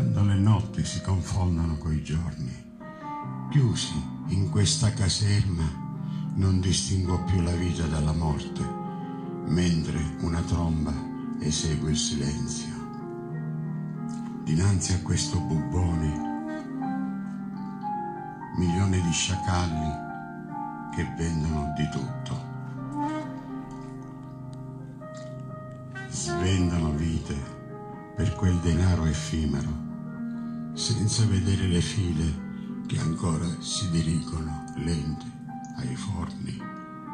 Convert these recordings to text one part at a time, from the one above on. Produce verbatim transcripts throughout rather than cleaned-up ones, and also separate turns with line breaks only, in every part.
quando le notti si confondono coi giorni. Chiusi in questa caserma non distingo più la vita dalla morte, mentre una tromba esegue il silenzio. Dinanzi a questo bubbone, milioni di sciacalli che vendono di tutto. Svendono vite per quel denaro effimero, senza vedere le file che ancora si dirigono lente ai forni.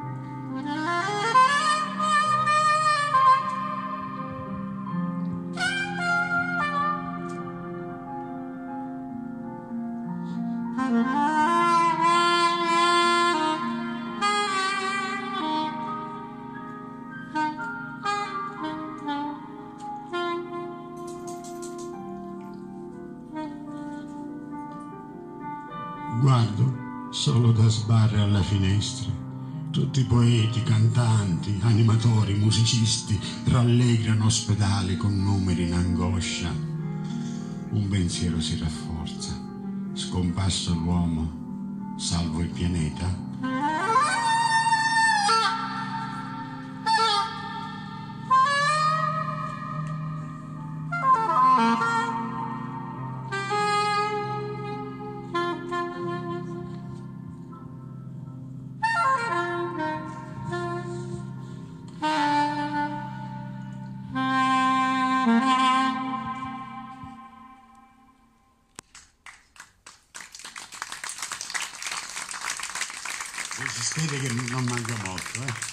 Guardo solo da sbarre alla finestra tutti poeti, cantanti, animatori, musicisti rallegrano ospedali con numeri in angoscia. Un pensiero si rafforza: scompasso l'uomo, salvo il pianeta. Resistete che non manca molto, eh?